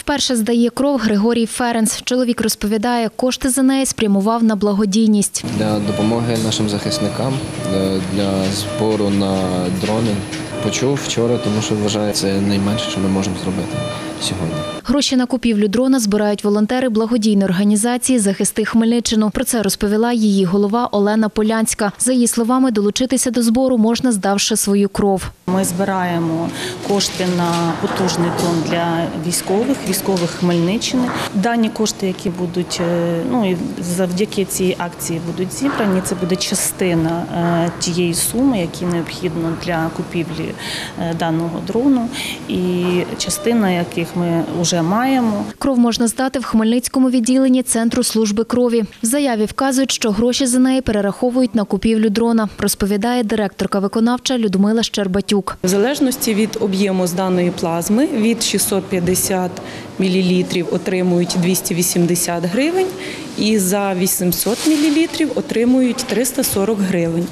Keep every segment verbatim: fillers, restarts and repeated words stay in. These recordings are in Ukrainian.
Вперше здає кров Григорій Ференц. Чоловік розповідає, кошти за неї спрямував на благодійність. Для допомоги нашим захисникам, для збору на дрони. Почув вчора, тому що вважаю, це найменше, що ми можемо зробити сьогодні. Гроші на купівлю дрона збирають волонтери благодійної організації «Захисти Хмельниччину». Про це розповіла її голова Олена Полянська. За її словами, долучитися до збору можна, здавши свою кров. Ми збираємо кошти на потужний дрон для військових, військових Хмельниччини. Дані кошти, які будуть, ну і завдяки цій акції будуть зібрані, це буде частина тієї суми, які необхідно для купівлі даного дрону, і частина яких ми вже маємо. Кров можна здати в Хмельницькому відділенні Центру служби крові. В заяві вказують, що гроші за неї перераховують на купівлю дрона, розповідає директорка виконавча Людмила Щербатюк. В залежності від об'єму зданої плазми, від шістсот п'ятдесят мілілітрів отримують двісті вісімдесят гривень і за вісімсот мілілітрів отримують триста сорок гривень.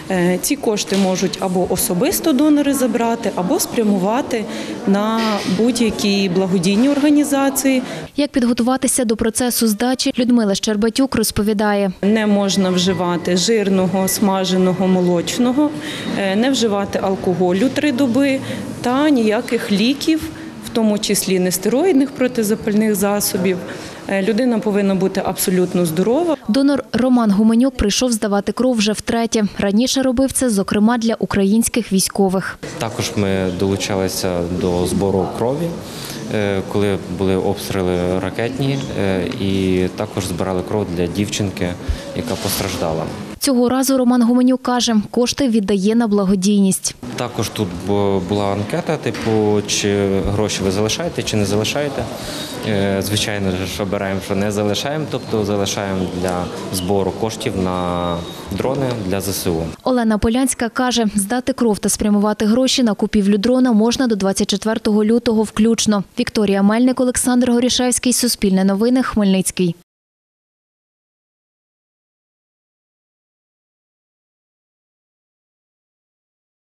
Ці кошти можуть або особисто донори забрати, або спрямувати на будь-які благодійні організації. Як підготуватися до процесу здачі, Людмила Щербатюк розповідає. Не можна вживати жирного, смаженого, молочного, не вживати алкоголю три доби та ніяких ліків, в тому числі нестероїдних протизапальних засобів. Людина повинна бути абсолютно здорова. Донор Роман Гуменюк прийшов здавати кров вже втретє. Раніше робив це, зокрема, для українських військових. Також ми долучалися до збору крові, коли були обстріли ракетні, і також збирали кров для дівчинки, яка постраждала. Цього разу Роман Гуменюк каже, кошти віддає на благодійність. Також тут була анкета, типу, чи гроші ви залишаєте, чи не залишаєте. Звичайно, що обираємо, що не залишаємо, тобто залишаємо для збору коштів на дрони для ЗСУ. Олена Полянська каже, здати кров та спрямувати гроші на купівлю дрона можна до двадцять четвертого лютого включно. Вікторія Мельник, Олександр Горішевський, Суспільне новини, Хмельницький.